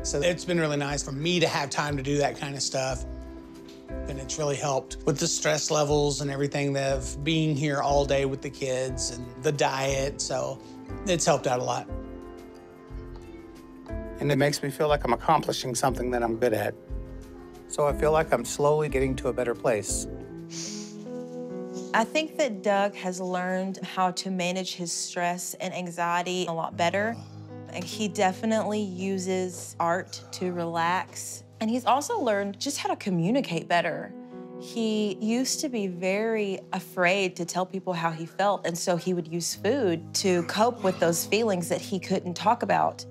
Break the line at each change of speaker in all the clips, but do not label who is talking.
So it's been really nice for me to have time to do that kind of stuff. And it's really helped with the stress levels and everything of being here all day with the kids and the diet. So it's helped out a lot. And it makes me feel like I'm accomplishing something that I'm good at. So I feel like I'm slowly getting to a better place.
I think that Doug has learned how to manage his stress and anxiety a lot better. And he definitely uses art to relax. And he's also learned just how to communicate better. He used to be very afraid to tell people how he felt, and so he would use food to cope with those feelings that he couldn't talk about.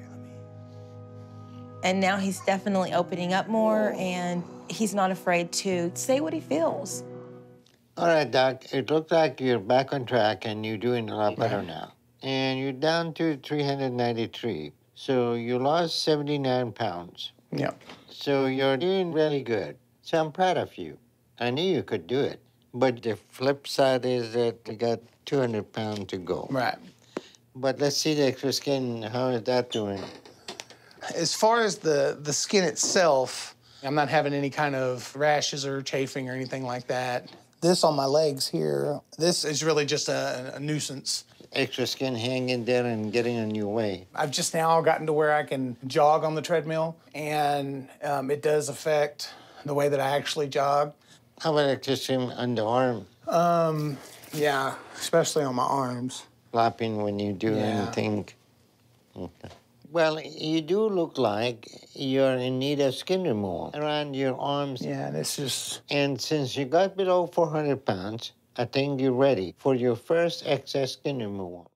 And now he's definitely opening up more, and he's not afraid to say what he feels.
All right, Doc, it looks like you're back on track and you're doing a lot better now. And you're down to 393. So you lost 79 pounds.
Yeah.
So you're doing really good. So I'm proud of you. I knew you could do it. But the flip side is that you got 200 pounds to go.
Right.
But let's see the extra skin. How is that doing?
As far as the skin itself, I'm not having any kind of rashes or chafing or anything like that. This on my legs here, this is really just a nuisance.
Extra skin hanging there and getting in your way.
I've just now gotten to where I can jog on the treadmill, and it does affect the way that I actually jog.
How about extra skin on the arm?
Yeah, especially on my arms.
Flopping when you do anything. Okay. Well, you do look like you're in need of skin removal around your arms.
Yeah, and it's just...
And since you got below 400 pounds, I think you're ready for your first excess skin removal.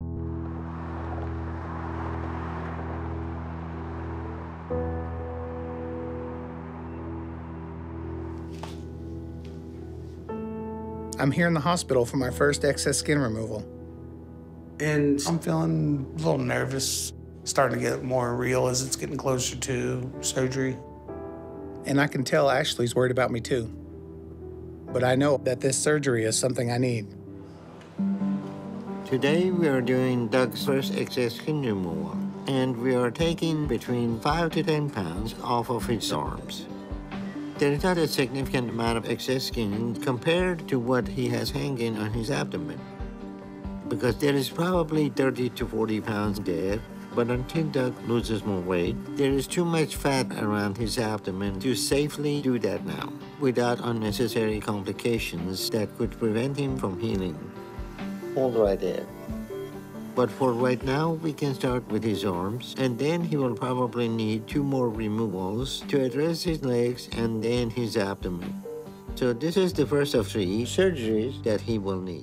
I'm here in the hospital for my first excess skin removal. And I'm feeling a little nervous, starting to get more real as it's getting closer to surgery. And I can tell Ashley's worried about me too. But I know that this surgery is something I need.
Today we are doing Doug's first excess skin removal, and we are taking between 5 to 10 pounds off of his arms. There is not a significant amount of excess skin compared to what he has hanging on his abdomen, because there is probably 30 to 40 pounds there. But until Doug loses more weight, there is too much fat around his abdomen to safely do that now, without unnecessary complications that could prevent him from healing. Hold right there. But for right now, we can start with his arms, and then he will probably need 2 more removals to address his legs and then his abdomen. So this is the first of 3 surgeries that he will need.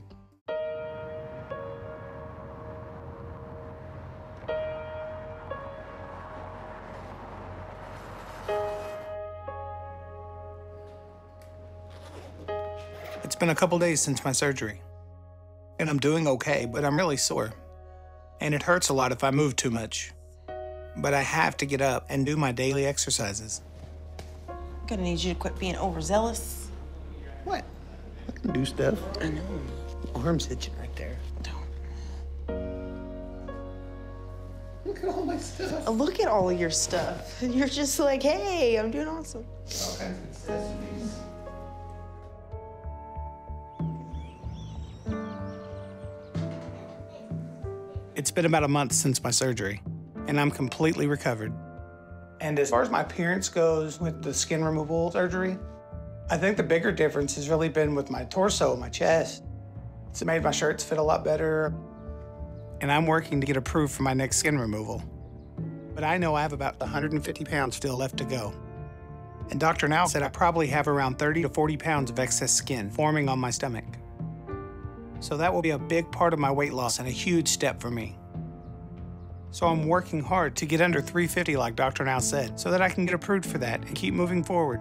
It's been a couple days since my surgery. And I'm doing okay, but I'm really sore. And it hurts a lot if I move too much. But I have to get up and do my daily exercises.
I'm gonna need you to quit being overzealous.
What? I can do stuff.
I know.
Arms itching right there.
Don't.
Look at all my stuff.
Look at all of your stuff. You're just like, hey, I'm doing awesome.
All kinds of accessories. It's been about a month since my surgery, and I'm completely recovered. And as far as my appearance goes with the skin removal surgery, I think the bigger difference has really been with my torso and my chest. It's made my shirts fit a lot better, and I'm working to get approved for my next skin removal. But I know I have about 150 pounds still left to go. And Dr. Now said I probably have around 30 to 40 pounds of excess skin forming on my stomach. So that will be a big part of my weight loss and a huge step for me. So I'm working hard to get under 350 like Dr. Now said, so that I can get approved for that and keep moving forward.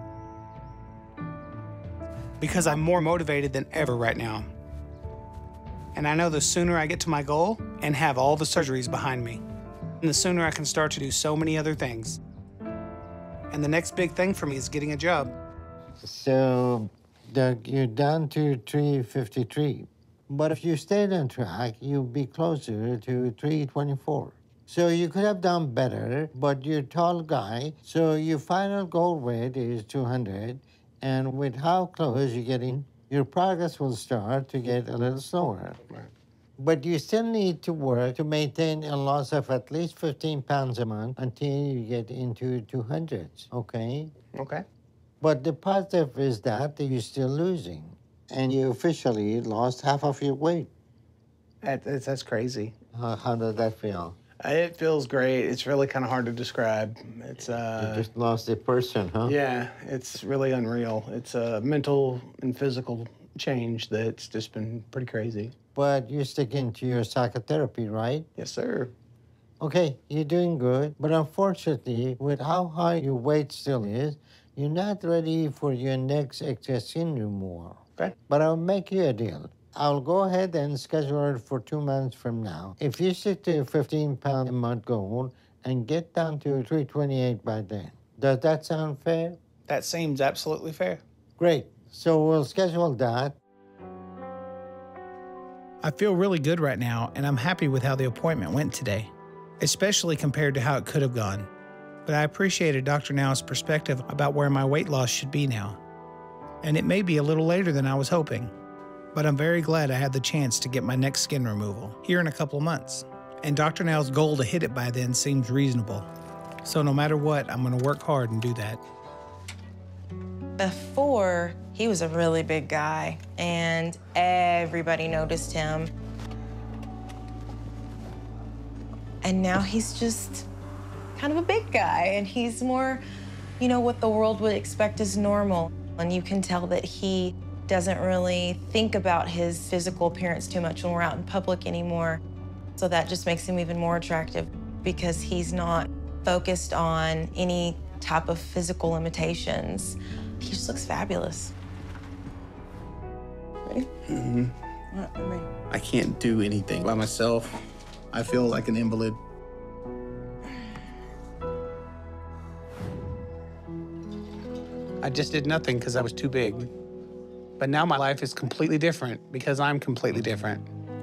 Because I'm more motivated than ever right now. And I know the sooner I get to my goal and have all the surgeries behind me, and the sooner I can start to do so many other things. And the next big thing for me is getting a job.
So, Doug, you're down to 353. But if you stayed on track, you'll be closer to 324. So you could have done better, but you're a tall guy, so your final goal weight is 200, and with how close you're getting, your progress will start to get a little slower.
Right.
But you still need to work to maintain a loss of at least 15 pounds a month until you get into 200s, okay?
Okay.
But the positive is that you're still losing, and you officially lost half of your weight.
That's crazy.
How does that feel?
It feels great. It's really kind of hard to describe. It's
You just lost a person, huh?
yeah, it's really unreal. It's a mental and physical change that's just been pretty crazy.
But you're sticking to your psychotherapy, right?
Yes, sir.
Okay, you're doing good, but unfortunately, with how high your weight still is, you're not ready for your next excess skin removal.
Okay.
But I'll make you a deal. I'll go ahead and schedule it for 2 months from now. If you stick to your 15-pound a month goal and get down to 328 by then. Does that sound fair?
That seems absolutely fair.
Great. So we'll schedule that.
I feel really good right now, and I'm happy with how the appointment went today, especially compared to how it could have gone. But I appreciated Dr. Now's perspective about where my weight loss should be now. And it may be a little later than I was hoping, but I'm very glad I had the chance to get my next skin removal here in a couple of months. And Dr. Now's goal to hit it by then seems reasonable. So no matter what, I'm gonna work hard and do that.
Before, he was a really big guy, and everybody noticed him. And now he's just kind of a big guy, and he's more, you know, what the world would expect is normal. And you can tell that he doesn't really think about his physical appearance too much when we're out in public anymore. So that just makes him even more attractive because he's not focused on any type of physical limitations. He just looks fabulous. Ready?
Mm-hmm.
I'm ready.
I can't do anything by myself. I feel like an invalid. I just did nothing because I was too big. But now my life is completely different because I'm completely different.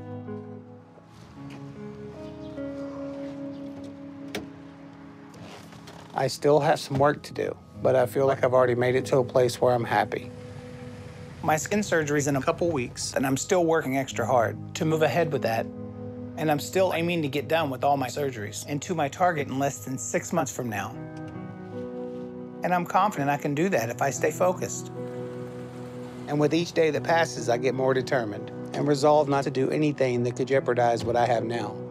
I still have some work to do, but I feel like I've already made it to a place where I'm happy. My skin surgery's in a couple weeks, and I'm still working extra hard to move ahead with that. And I'm still aiming to get done with all my surgeries and to my target in less than 6 months from now. And I'm confident I can do that if I stay focused. And with each day that passes, I get more determined and resolve not to do anything that could jeopardize what I have now.